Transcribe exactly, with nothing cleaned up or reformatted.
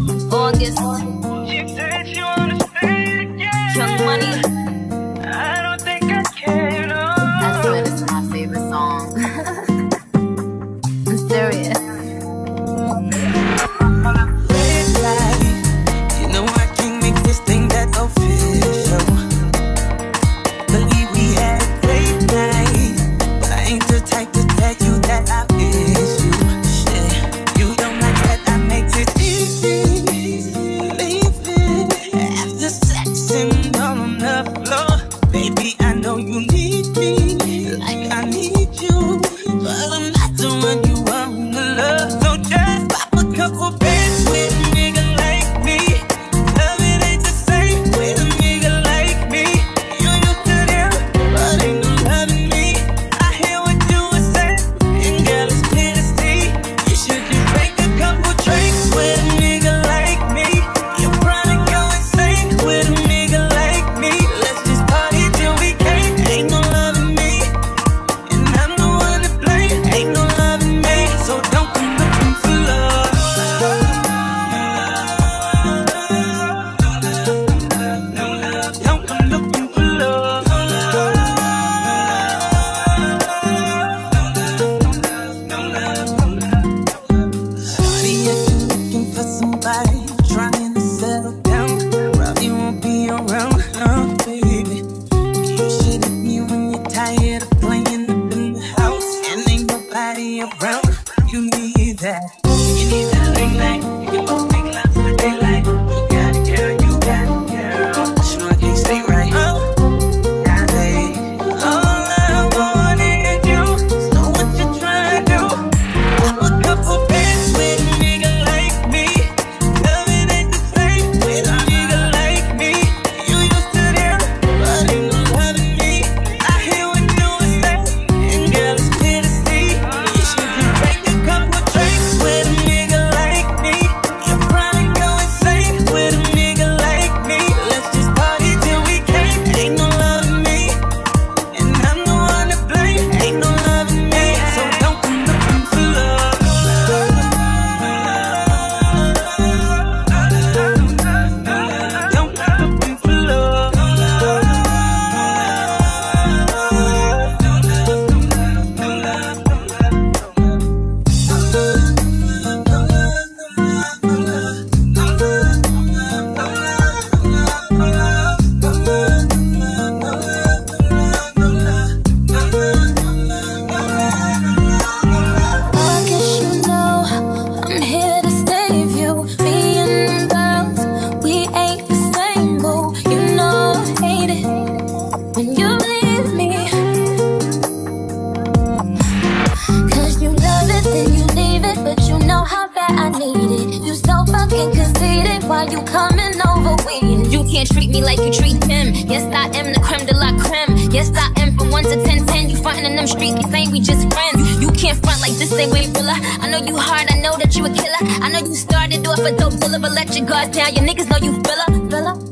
August. She said she wanna stay again. Young Money. I don't think I can. No. I swear this is my favorite song. I'm serious. You know I can't make this thing that official. Believe we had a great night, but I ain't the type to tell you that I miss you. Shit, you don't like that I make it easy. After sex and all on the floor, baby, I know you need me like I need you, but I'm not the one you want to love. So just pop a couple bands with a nigga like me. Love it ain't the same with a nigga like me. You used to them, but ain't no loving me. I hear what you were saying, and girl, it's clear to see. You should just take a couple drinks with a nigga like me. You probably go insane with a nigga like me. Let's just party till we can't. Ain't no loving me, and I'm the one to blame. Ain't no loving me, so don't come looking for love. Don't come looking for love. Shawty, if you're looking for somebody trying to settle down, probably won't be around, oh baby. You should hit me when you're tired of playing up in the house and ain't nobody around. You need that. You need that ring light. You can both make love for daylight. You got it, girl. You got it, girl. Sure, I can't stay right. Oh, now they all I wanted you. So what you trying to do? Pop a couple bands with a nigga like me. Love it ain't the same with a nigga like me. You used to them, but ain't no loving me. I hear what you were saying, and girl, it's clear to see. You should just take a couple drinks with a nigga like me. You probably go insane with a nigga like me. Let's just party till we can't. Ain't no loving me, and I'm the one to blame. Ain't no loving me, so don't come looking for love. Don't come looking for love. I guess you know I'm here to save you. Me and them girls, we ain't the same, boo. You know I hate it when you leave me. Cause you love it, then you leave it, but you know how bad I need it. You so fucking conceited while you coming over with. You can't treat me like you treat him. Yes, I am the creme de la creme. Yes, I am from one to ten, ten. You frontin' in them streets, you saying we just friends. You, you can't front like this ain't way filler. I know you hard, I know that you a killer. I know you started off a dope dealer, but let your guards down. Your niggas know you filler, filler.